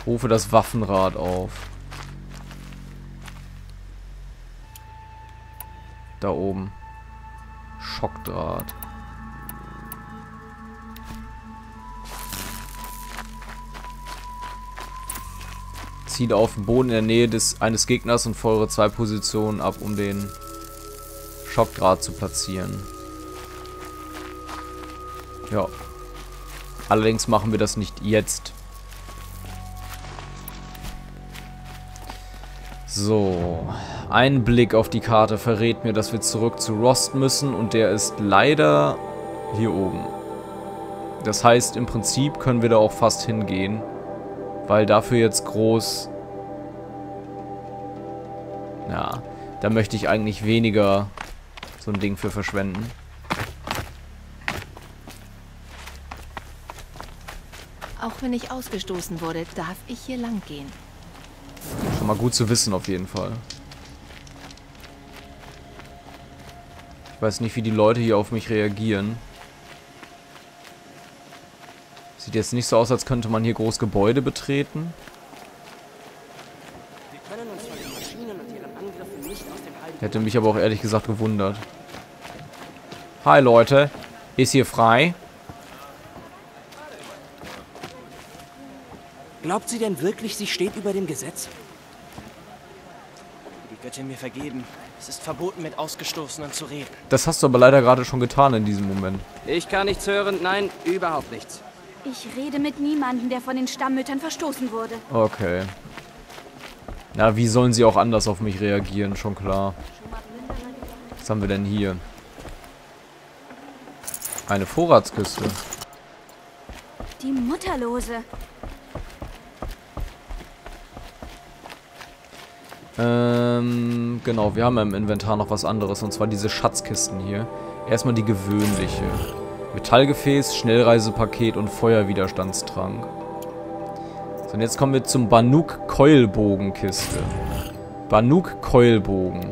Rufe das Waffenrad auf. Da oben. Schockdraht. Ziele auf dem Boden in der Nähe eines Gegners und feuere 2 Positionen ab, um den Schockdraht zu platzieren. Ja. Allerdings machen wir das nicht jetzt. So. Ein Blick auf die Karte verrät mir, dass wir zurück zu Rost müssen und der ist leider hier oben. Das heißt, im Prinzip können wir da auch fast hingehen, weil dafür jetzt groß... Ja, da möchte ich eigentlich weniger so ein Ding für verschwenden. Auch wenn ich ausgestoßen wurde, darf ich hier lang gehen. Schon mal gut zu wissen auf jeden Fall. Ich weiß nicht, wie die Leute hier auf mich reagieren. Sieht jetzt nicht so aus, als könnte man hier groß Gebäude betreten. Hätte mich aber auch ehrlich gesagt gewundert. Hi Leute, ist hier frei? Glaubt sie denn wirklich, sie steht über dem Gesetz? Die Göttin mir vergeben. Es ist verboten, mit Ausgestoßenen zu reden. Das hast du aber leider gerade schon getan in diesem Moment. Ich kann nichts hören. Nein, überhaupt nichts. Ich rede mit niemandem, der von den Stammmüttern verstoßen wurde. Okay. Na, wie sollen sie auch anders auf mich reagieren? Schon klar. Was haben wir denn hier? Eine Vorratskiste. Die Mutterlose. Genau, wir haben im Inventar noch was anderes, und zwar diese Schatzkisten hier. Erstmal die gewöhnliche. Metallgefäß, Schnellreisepaket und Feuerwiderstandstrank. So, und jetzt kommen wir zum Banuk-Keulbogenkiste. Banuk-Keulbogen.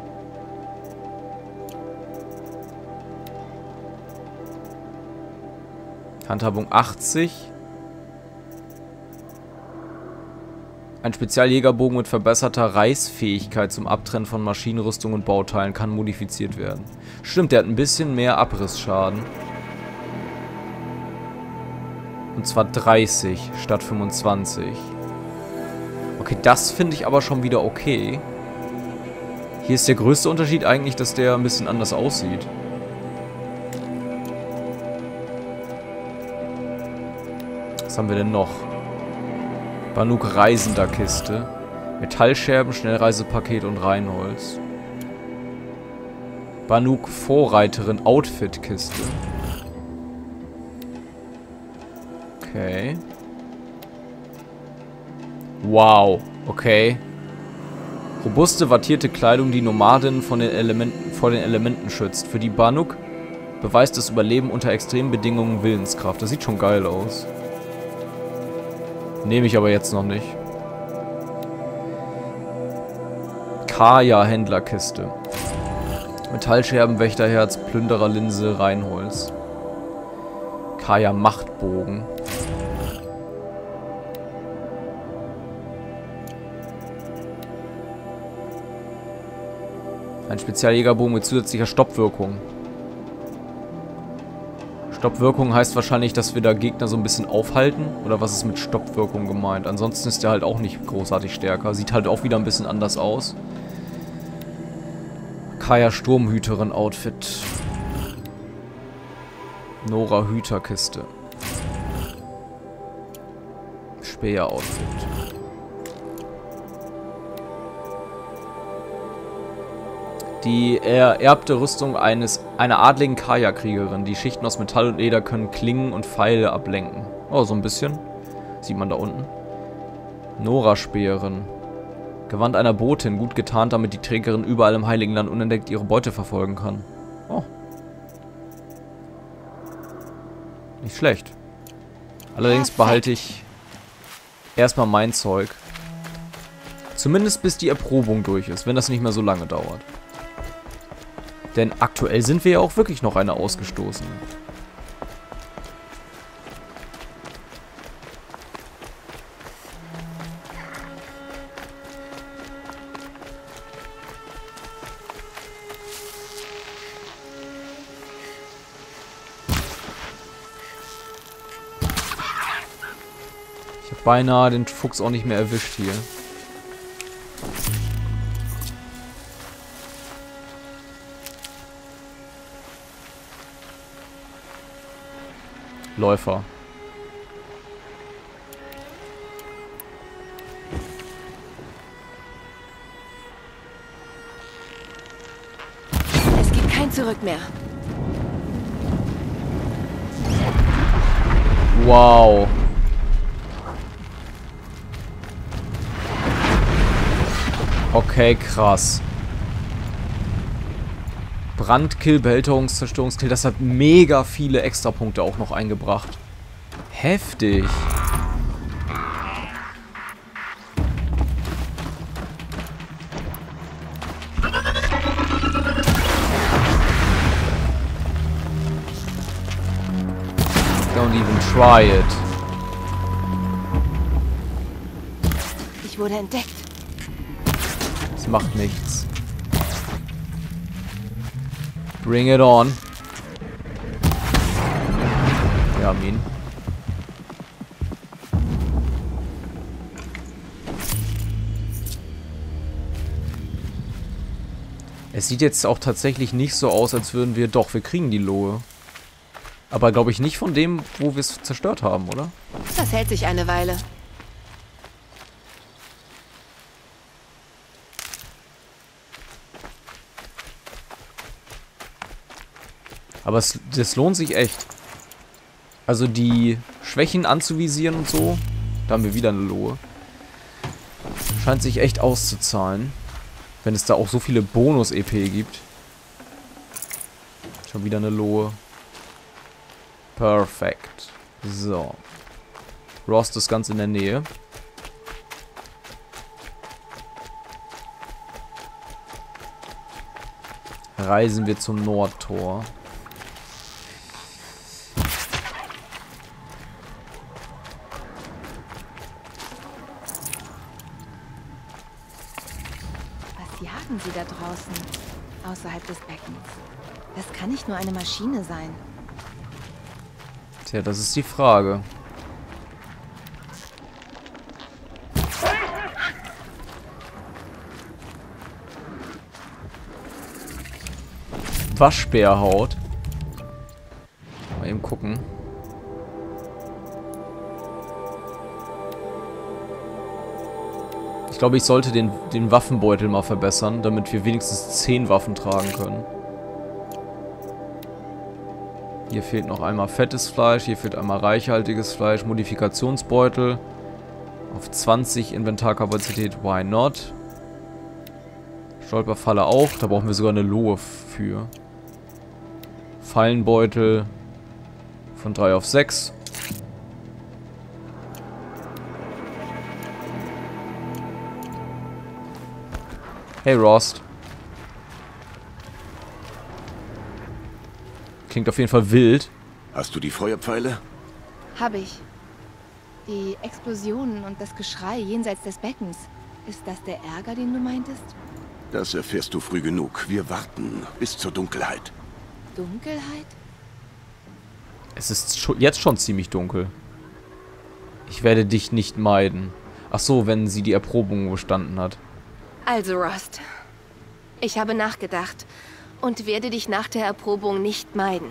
Handhabung 80. Ein Spezialjägerbogen mit verbesserter Reißfähigkeit zum Abtrennen von Maschinenrüstung und Bauteilen kann modifiziert werden. Stimmt, der hat ein bisschen mehr Abrissschaden. Und zwar 30 statt 25. Okay, das finde ich aber schon wieder okay. Hier ist der größte Unterschied eigentlich, dass der ein bisschen anders aussieht. Was haben wir denn noch? Banuk Reisender Kiste. Metallscherben, Schnellreisepaket und Reinholz. Banuk Vorreiterin Outfit Kiste. Okay. Wow. Okay. Robuste, wattierte Kleidung, die Nomadinnen vor den Elementen schützt. Für die Banuk beweist das Überleben unter extremen Bedingungen Willenskraft. Das sieht schon geil aus. Nehme ich aber jetzt noch nicht. Kaya Händlerkiste. Metallscherben, Wächterherz, Plündererlinse, Reinholz. Kaya Machtbogen. Ein Spezialjägerbogen mit zusätzlicher Stoppwirkung. Stoppwirkung heißt wahrscheinlich, dass wir da Gegner so ein bisschen aufhalten. Oder was ist mit Stoppwirkung gemeint? Ansonsten ist der halt auch nicht großartig stärker. Sieht halt auch wieder ein bisschen anders aus. Kaya Sturmhüterin Outfit. Nora Hüterkiste. Speer Outfit. Die ererbte Rüstung einer adligen Kaya-Kriegerin. Die Schichten aus Metall und Leder können Klingen und Pfeile ablenken. Oh, so ein bisschen. Sieht man da unten. Nora-Speerin. Gewand einer Botin, gut getarnt, damit die Trägerin überall im Heiligen Land unentdeckt ihre Beute verfolgen kann. Oh. Nicht schlecht. Allerdings behalte ich erstmal mein Zeug. Zumindest bis die Erprobung durch ist, wenn das nicht mehr so lange dauert. Denn aktuell sind wir ja auch wirklich noch eine Ausgestoßene. Ich habe beinahe den Fuchs auch nicht mehr erwischt hier. Läufer. Es gibt kein Zurück mehr. Wow. Okay, krass. Brandkill, Behälterungszerstörungskill, das hat mega viele Extrapunkte auch noch eingebracht. Heftig. Don't even try it. Ich wurde entdeckt. Das macht nichts. Bring it on. Wir haben ihn. Es sieht jetzt auch tatsächlich nicht so aus, als würden wir... Doch, wir kriegen die Lohe. Aber glaube ich nicht von dem, wo wir es zerstört haben, oder? Das hält sich eine Weile. Aber das lohnt sich echt. Also die Schwächen anzuvisieren und so. Da haben wir wieder eine Lohe. Scheint sich echt auszuzahlen. Wenn es da auch so viele Bonus-EP gibt. Schon wieder eine Lohe. Perfekt. So. Rost ist ganz in der Nähe. Reisen wir zum Nordtor. Was jagen sie da draußen? Außerhalb des Beckens. Das kann nicht nur eine Maschine sein. Tja, das ist die Frage. Waschbärhaut. Mal eben gucken. Ich glaube, ich sollte den Waffenbeutel mal verbessern, damit wir wenigstens 10 Waffen tragen können. Hier fehlt noch einmal fettes Fleisch, hier fehlt einmal reichhaltiges Fleisch, Modifikationsbeutel. Auf 20 Inventarkapazität, why not? Stolperfalle auch, da brauchen wir sogar eine Lohe für. Fallenbeutel von 3 auf 6. Hey Rost. Klingt auf jeden Fall wild. Hast du die Feuerpfeile? Hab ich. Die Explosionen und das Geschrei jenseits des Beckens. Ist das der Ärger, den du meintest? Das erfährst du früh genug. Wir warten bis zur Dunkelheit. Dunkelheit? Es ist jetzt schon ziemlich dunkel. Ich werde dich nicht meiden. Ach so, wenn sie die Erprobung bestanden hat. Also, Rost. Ich habe nachgedacht und werde dich nach der Erprobung nicht meiden.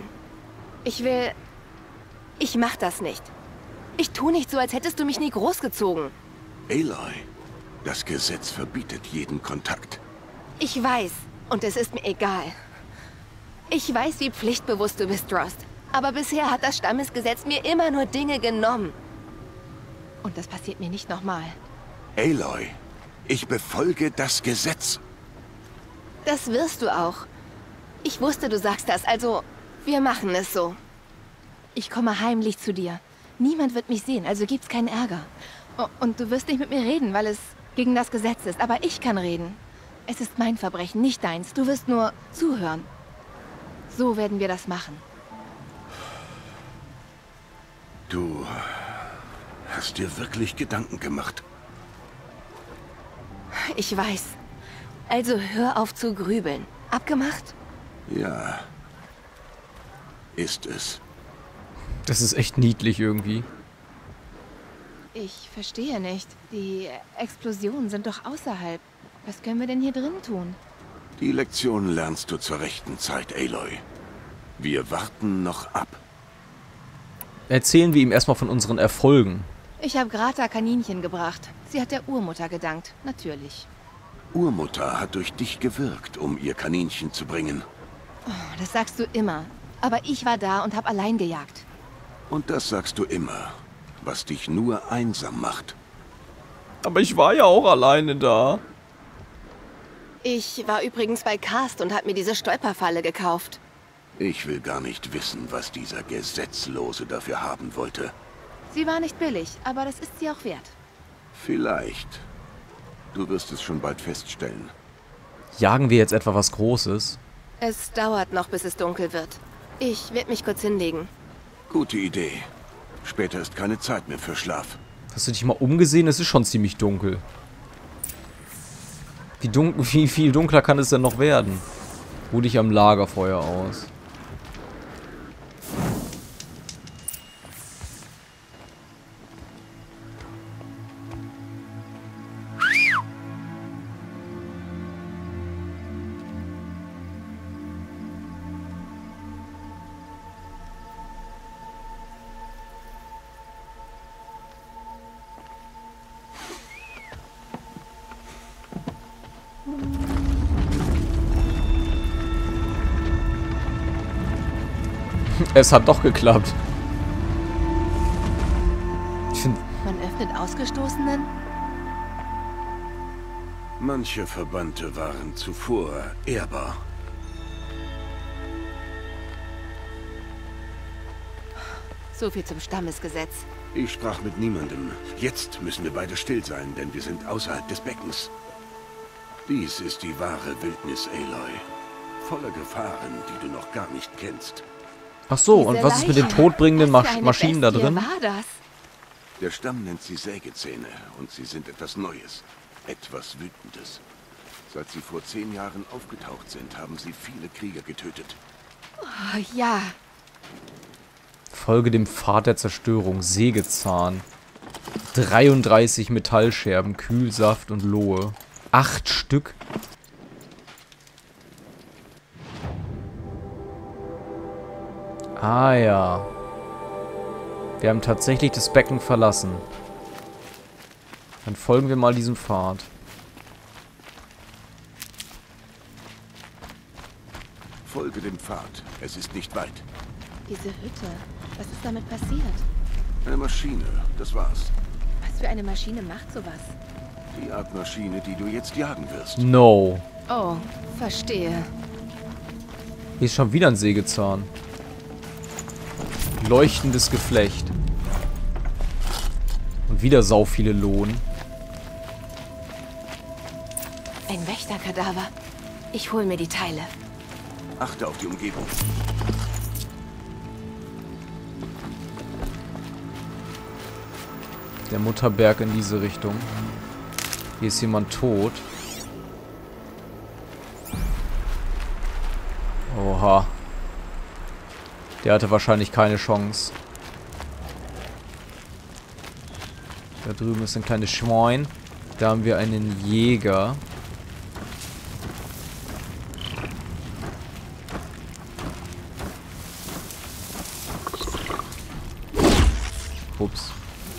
Ich mach das nicht. Ich tu nicht so, als hättest du mich nie großgezogen. Aloy, das Gesetz verbietet jeden Kontakt. Ich weiß, und es ist mir egal. Ich weiß, wie pflichtbewusst du bist, Rost. Aber bisher hat das Stammesgesetz mir immer nur Dinge genommen. Und das passiert mir nicht nochmal. Aloy, ich befolge das Gesetz. Das wirst du auch. Ich wusste, du sagst das, also wir machen es so. Ich komme heimlich zu dir. Niemand wird mich sehen, also gibt's keinen Ärger. Und du wirst nicht mit mir reden, weil es gegen das Gesetz ist. Aber ich kann reden. Es ist mein Verbrechen, nicht deins. Du wirst nur zuhören. So werden wir das machen. Du hast dir wirklich Gedanken gemacht. Ich weiß. Also hör auf zu grübeln. Abgemacht? Ja. Ist es. Das ist echt niedlich irgendwie. Ich verstehe nicht. Die Explosionen sind doch außerhalb. Was können wir denn hier drin tun? Die Lektion lernst du zur rechten Zeit, Aloy. Wir warten noch ab. Erzählen wir ihm erstmal von unseren Erfolgen. Ich habe Grata Kaninchen gebracht. Sie hat der Urmutter gedankt, natürlich. Urmutter hat durch dich gewirkt, um ihr Kaninchen zu bringen. Oh, das sagst du immer. Aber ich war da und habe allein gejagt. Und das sagst du immer, was dich nur einsam macht. Aber ich war ja auch alleine da. Ich war übrigens bei Karst und habe mir diese Stolperfalle gekauft. Ich will gar nicht wissen, was dieser Gesetzlose dafür haben wollte. Sie war nicht billig, aber das ist sie auch wert. Vielleicht. Du wirst es schon bald feststellen. Jagen wir jetzt etwa was Großes? Es dauert noch, bis es dunkel wird. Ich werde mich kurz hinlegen. Gute Idee. Später ist keine Zeit mehr für Schlaf. Hast du dich mal umgesehen? Es ist schon ziemlich dunkel. Wie viel dunkler kann es denn noch werden? Ruh dich am Lagerfeuer aus. Es hat doch geklappt. Ich finde... Man öffnet Ausgestoßenen? Manche Verbannte waren zuvor ehrbar. So viel zum Stammesgesetz. Ich sprach mit niemandem. Jetzt müssen wir beide still sein, denn wir sind außerhalb des Beckens. Dies ist die wahre Wildnis, Aloy. Voller Gefahren, die du noch gar nicht kennst. Ach so, Diese und was ist mit den Leiche. todbringenden Was für eine Maschinen da Bestie drin? war das? Der Stamm nennt sie Sägezähne und sie sind etwas Neues. Etwas Wütendes. Seit sie vor 10 Jahren aufgetaucht sind, haben sie viele Krieger getötet. Oh, ja. Folge dem Pfad der Zerstörung. Sägezahn. 33 Metallscherben, Kühlsaft und Lohe. 8 Stück. Ah ja. Wir haben tatsächlich das Becken verlassen. Dann folgen wir mal diesem Pfad. Folge dem Pfad. Es ist nicht weit. Diese Hütte. Was ist damit passiert? Eine Maschine, das war's. Was für eine Maschine macht sowas? Die Art Maschine, die du jetzt jagen wirst. No. Oh, verstehe. Hier ist schon wieder ein Sägezahn. Leuchtendes Geflecht. Und wieder sau viele Lohn. Ein Wächterkadaver. Ich hol mir die Teile. Achte auf die Umgebung. Der Mutterberg in diese Richtung. Hier ist jemand tot. Oha. Der hatte wahrscheinlich keine Chance. Da drüben ist ein kleines Schwein. Da haben wir einen Jäger. Ups.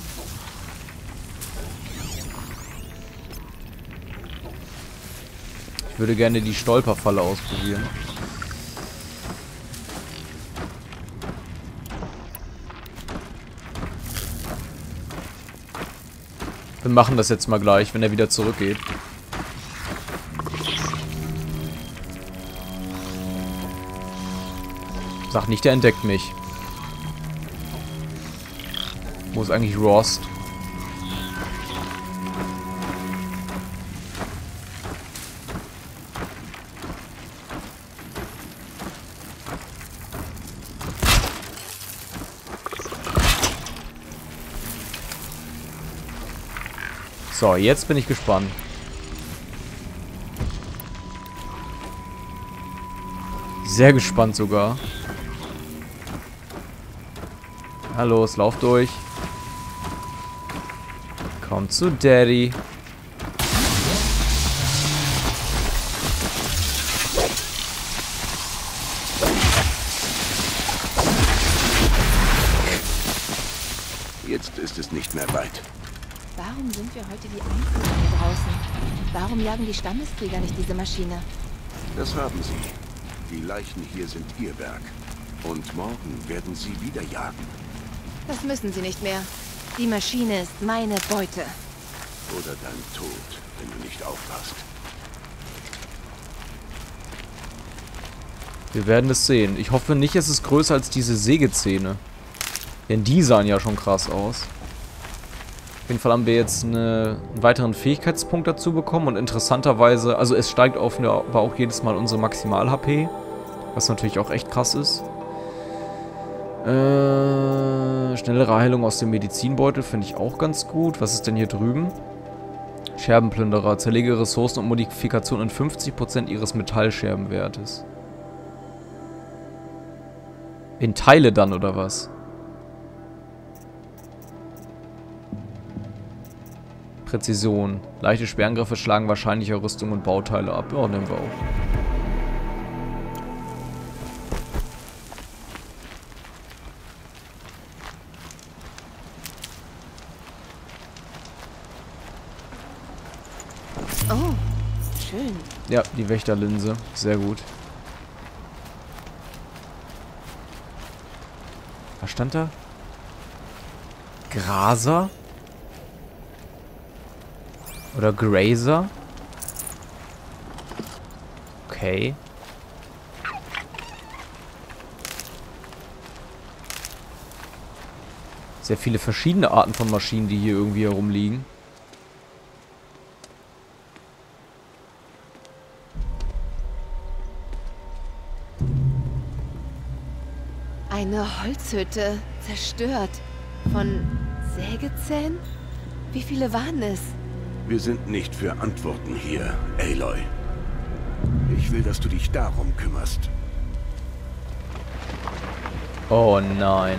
Ich würde gerne die Stolperfalle ausprobieren. Wir machen das jetzt mal gleich, wenn er wieder zurückgeht. Sag nicht, der entdeckt mich. Wo ist eigentlich Rost? So, jetzt bin ich gespannt. Sehr gespannt sogar. Na los, lauf durch. Komm zu Daddy. Jetzt ist es nicht mehr weit. Warum sind wir heute die Einzigen hier draußen? Warum jagen die Stammeskrieger nicht diese Maschine? Das haben sie. Die Leichen hier sind ihr Werk. Und morgen werden sie wieder jagen. Das müssen sie nicht mehr. Die Maschine ist meine Beute. Oder dein Tod, wenn du nicht aufpasst. Wir werden es sehen. Ich hoffe nicht, es ist größer als diese Sägezähne. Denn die sahen ja schon krass aus. Auf jeden Fall haben wir jetzt einen weiteren Fähigkeitspunkt dazu bekommen. Und interessanterweise, also es steigt aber auch jedes Mal unsere Maximal-HP. Was natürlich auch echt krass ist. Schnellere Heilung aus dem Medizinbeutel finde ich auch ganz gut. Was ist denn hier drüben? Scherbenplünderer. Zerlege Ressourcen und Modifikationen in 50% ihres Metallscherbenwertes. In Teile dann, oder was? Präzision. Leichte Sperrangriffe schlagen wahrscheinlicher Rüstung und Bauteile ab. Ja, nehmen wir auch. Oh, schön. Ja, die Wächterlinse. Sehr gut. Was stand da? Graser? Oder Grazer? Okay. Sehr viele verschiedene Arten von Maschinen, die hier irgendwie herumliegen. Eine Holzhütte, zerstört. Von Sägezähnen? Wie viele waren es? Wir sind nicht für Antworten hier, Aloy. Ich will, dass du dich darum kümmerst. Oh nein.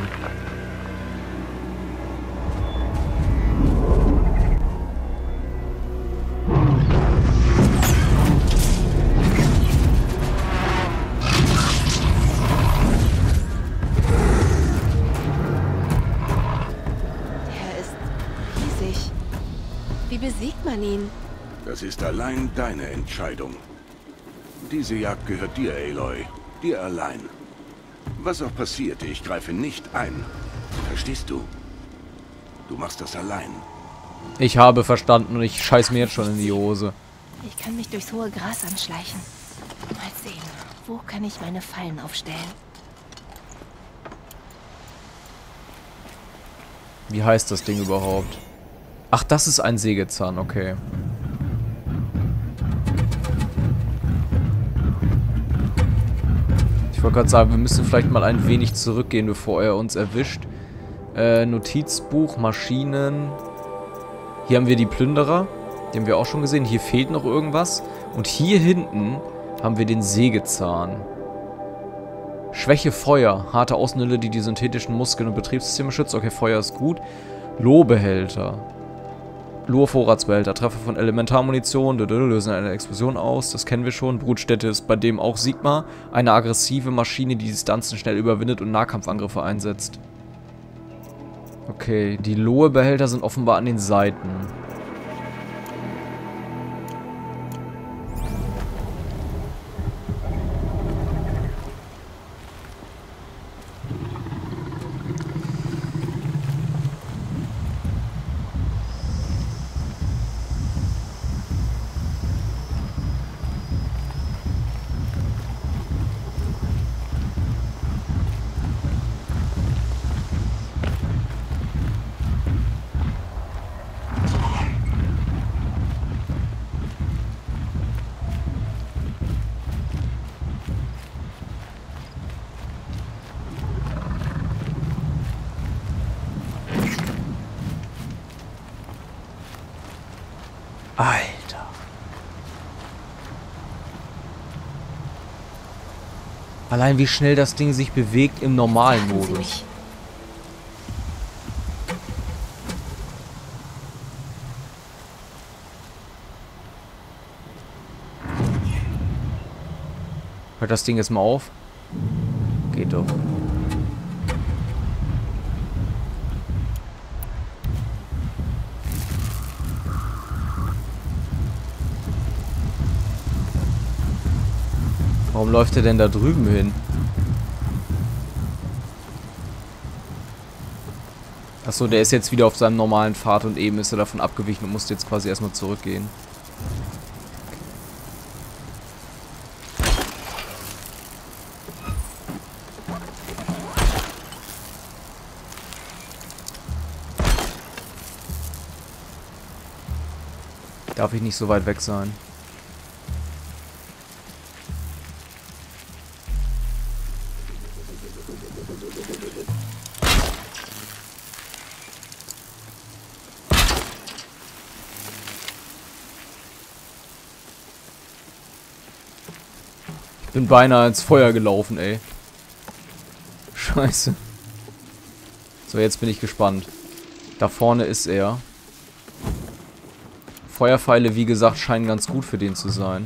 Wie besiegt man ihn? Das ist allein deine Entscheidung. Diese Jagd gehört dir, Aloy. Dir allein. Was auch passiert, ich greife nicht ein. Verstehst du? Du machst das allein. Ich habe verstanden und ich scheiß mir jetzt schon in die Hose. Ich kann mich durchs hohe Gras anschleichen. Mal sehen, wo kann ich meine Fallen aufstellen? Wie heißt das Ding überhaupt? Ach, das ist ein Sägezahn, okay. Ich wollte gerade sagen, wir müssen vielleicht mal ein wenig zurückgehen, bevor er uns erwischt. Notizbuch, Maschinen. Hier haben wir die Plünderer. Die haben wir auch schon gesehen. Hier fehlt noch irgendwas. Und hier hinten haben wir den Sägezahn. Schwäche Feuer. Harte Außenhülle, die die synthetischen Muskeln und Betriebssysteme schützt. Okay, Feuer ist gut. Lohbehälter. Lohr-Vorratsbehälter. Treffer von Elementarmunition. Lösen eine Explosion aus. Das kennen wir schon. Brutstätte ist bei dem auch Sigma. Eine aggressive Maschine, die Distanzen schnell überwindet und Nahkampfangriffe einsetzt. Okay, die Lohe-Behälter sind offenbar an den Seiten. Alter. Allein wie schnell das Ding sich bewegt im normalen Warten Sie Modus. mich. Hört das Ding jetzt mal auf? Geht doch. Warum läuft er denn da drüben hin? Achso, der ist jetzt wieder auf seinem normalen Pfad und eben ist er davon abgewichen und musste jetzt quasi erstmal zurückgehen. Darf ich nicht so weit weg sein? Ich bin beinahe ins Feuer gelaufen, ey. Scheiße. So, jetzt bin ich gespannt. Da vorne ist er. Feuerpfeile, wie gesagt, scheinen ganz gut für den zu sein.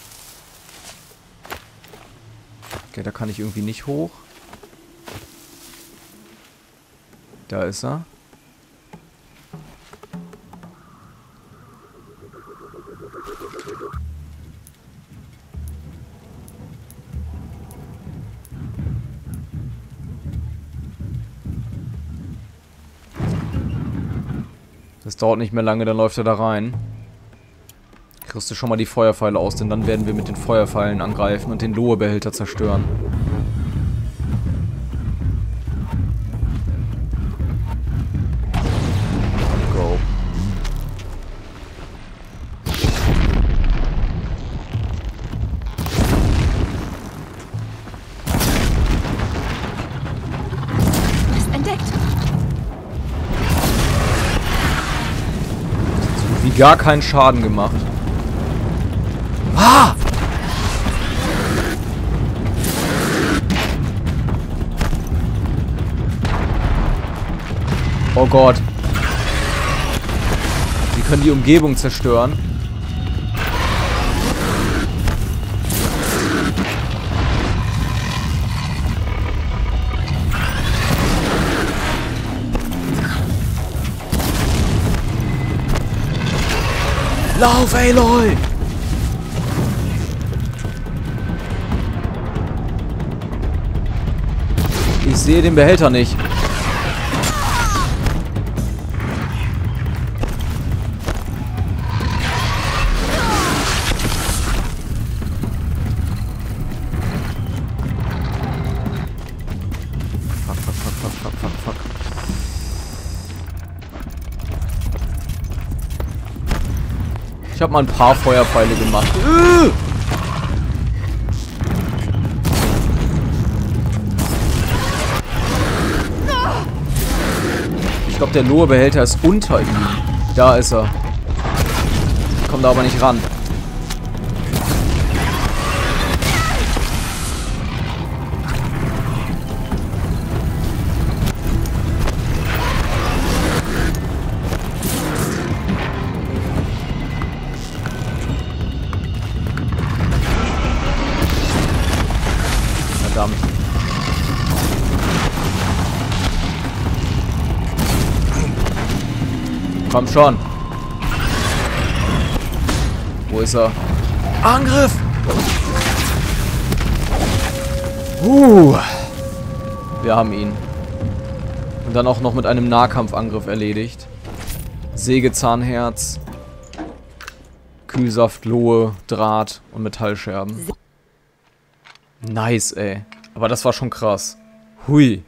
Okay, da kann ich irgendwie nicht hoch. Da ist er. Das dauert nicht mehr lange, dann läuft er da rein. Kriegst du schon mal die Feuerpfeile aus, denn dann werden wir mit den Feuerpfeilen angreifen und den Lohe-Behälter zerstören. Go. Ist entdeckt. So gut wie gar keinen Schaden gemacht. Ah! Oh Gott. Sie können die Umgebung zerstören. Lauf, Aloy! Ich sehe den Behälter nicht. Fuck. Ich habe mal ein paar Feuerpfeile gemacht. Ich glaube, der Lohe-Behälter ist unter ihm. Da ist er. Ich komme da aber nicht ran. Verdammt. Komm schon. Wo ist er? Angriff! Wir haben ihn. Und dann auch noch mit einem Nahkampfangriff erledigt. Sägezahnherz. Kühlsaft, Lohe, Draht und Metallscherben. Nice, ey. Aber das war schon krass. Hui.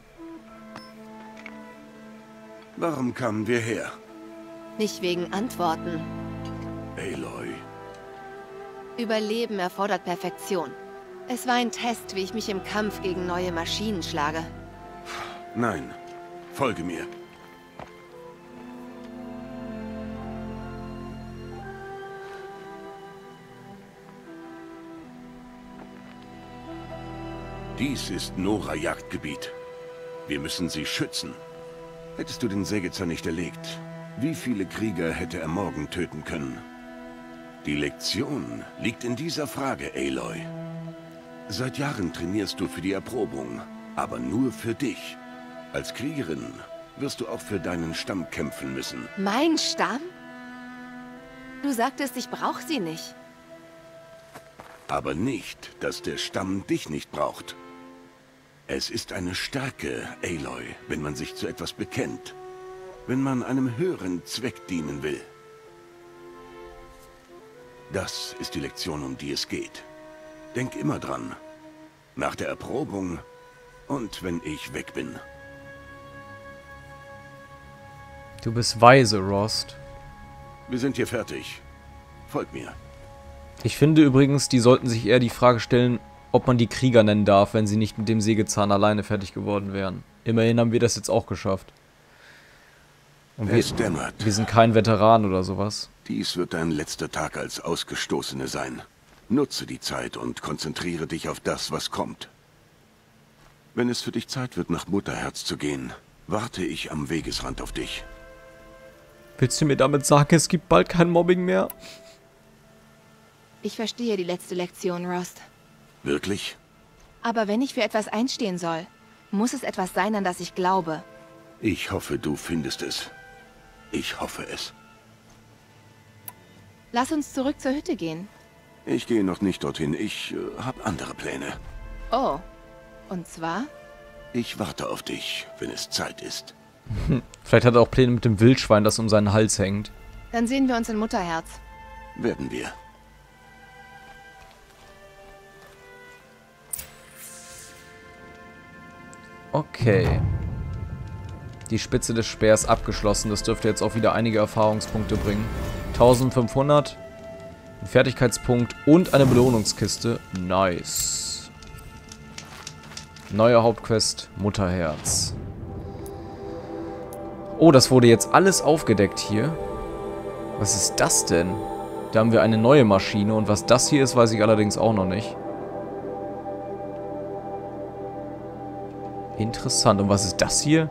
Warum kamen wir her? Nicht wegen Antworten. Aloy. Überleben erfordert Perfektion. Es war ein Test, wie ich mich im Kampf gegen neue Maschinen schlage. Nein. Folge mir. Dies ist Nora-Jagdgebiet. Wir müssen sie schützen. Hättest du den Sägezahn nicht erlegt, wie viele Krieger hätte er morgen töten können? Die Lektion liegt in dieser Frage, Aloy. Seit Jahren trainierst du für die Erprobung, aber nur für dich. Als Kriegerin wirst du auch für deinen Stamm kämpfen müssen. Mein Stamm? Du sagtest, ich brauche sie nicht. Aber nicht, dass der Stamm dich nicht braucht. Es ist eine Stärke, Aloy, wenn man sich zu etwas bekennt. Wenn man einem höheren Zweck dienen will. Das ist die Lektion, um die es geht. Denk immer dran. Nach der Erprobung und wenn ich weg bin. Du bist weise, Rost. Wir sind hier fertig. Folg mir. Ich finde übrigens, die sollten sich eher die Frage stellen, ob man die Krieger nennen darf, wenn sie nicht mit dem Sägezahn alleine fertig geworden wären. Immerhin haben wir das jetzt auch geschafft. Und Es dämmert. wir sind kein Veteran oder sowas. Dies wird dein letzter Tag als Ausgestoßene sein. Nutze die Zeit und konzentriere dich auf das, was kommt. Wenn es für dich Zeit wird, nach Mutterherz zu gehen, warte ich am Wegesrand auf dich. Willst du mir damit sagen, es gibt bald kein Mobbing mehr? Ich verstehe die letzte Lektion, Rost. Wirklich? Aber wenn ich für etwas einstehen soll, muss es etwas sein, an das ich glaube. Ich hoffe, du findest es. Ich hoffe es. Lass uns zurück zur Hütte gehen. Ich gehe noch nicht dorthin. Ich habe andere Pläne. Oh, und zwar? Ich warte auf dich, wenn es Zeit ist. Vielleicht hat er auch Pläne mit dem Wildschwein, das um seinen Hals hängt. Dann sehen wir uns in Mutterherz. Werden wir. Okay. Die Spitze des Speers abgeschlossen. Das dürfte jetzt auch wieder einige Erfahrungspunkte bringen. 1500. Ein Fertigkeitspunkt und eine Belohnungskiste. Nice. Neue Hauptquest, Mutterherz. Oh, das wurde jetzt alles aufgedeckt hier. Was ist das denn? Da haben wir eine neue Maschine und was das hier ist, weiß ich allerdings auch noch nicht. Interessant. Und was ist das hier?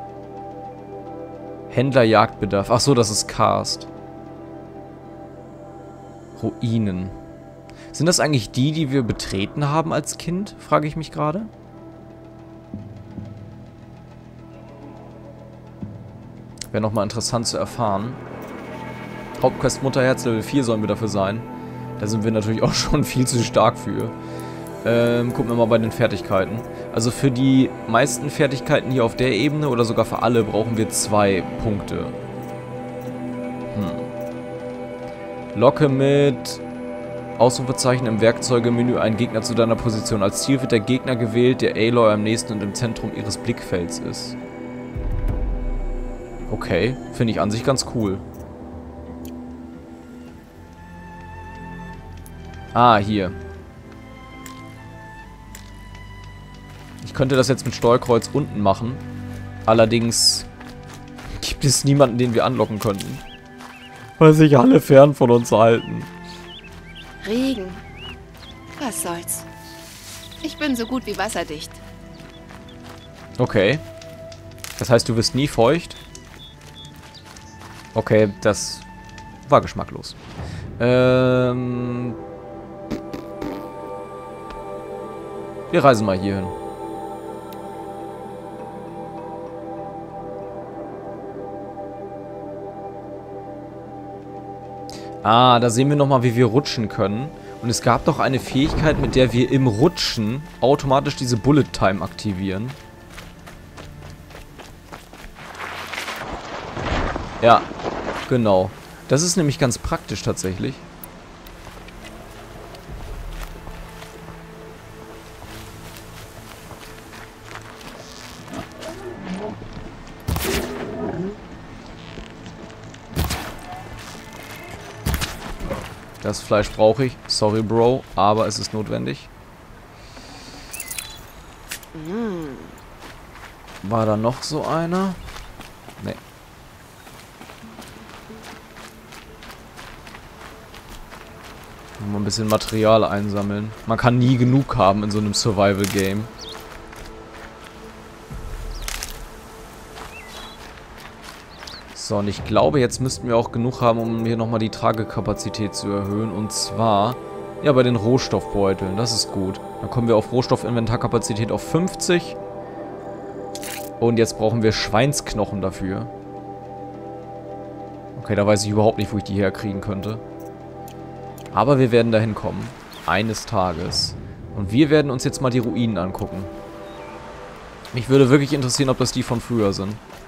Händler Jagdbedarf. Ach so, das ist Cast. Ruinen. Sind das eigentlich die, die wir betreten haben als Kind? Frage ich mich gerade. Wäre nochmal interessant zu erfahren. Hauptquest Mutterherz Level 4 sollen wir dafür sein. Da sind wir natürlich auch schon viel zu stark für. Gucken wir mal bei den Fertigkeiten. Also für die meisten Fertigkeiten hier auf der Ebene oder sogar für alle brauchen wir 2 Punkte. Locke mit Ausrufezeichen im Werkzeugemenü einen Gegner zu deiner Position. Als Ziel wird der Gegner gewählt, der Aloy am nächsten und im Zentrum ihres Blickfelds ist. Okay, finde ich an sich ganz cool. Ah, hier. Ich könnte das jetzt mit Steuerkreuz unten machen. Allerdings gibt es niemanden, den wir anlocken könnten. Weil sich alle fern von uns halten. Regen. Was soll's? Ich bin so gut wie wasserdicht. Okay. Das heißt, du wirst nie feucht? Okay, das war geschmacklos. Wir reisen mal hier hin. Ah, da sehen wir nochmal, wie wir rutschen können. Und es gab doch eine Fähigkeit, mit der wir im Rutschen automatisch diese Bullet Time aktivieren. Ja, genau. Das ist nämlich ganz praktisch tatsächlich. Das Fleisch brauche ich. Sorry, Bro, aber es ist notwendig. War da noch so einer? Nee. Mal ein bisschen Material einsammeln. Man kann nie genug haben in so einem Survival-Game. So, und ich glaube, jetzt müssten wir auch genug haben, um hier nochmal die Tragekapazität zu erhöhen. Und zwar, Ja, bei den Rohstoffbeuteln. Das ist gut. Dann kommen wir auf Rohstoffinventarkapazität auf 50. Und jetzt brauchen wir Schweinsknochen dafür. Okay, da weiß ich überhaupt nicht, wo ich die herkriegen könnte. Aber wir werden dahin kommen. Eines Tages. Und wir werden uns jetzt mal die Ruinen angucken. Mich würde wirklich interessieren, ob das die von früher sind.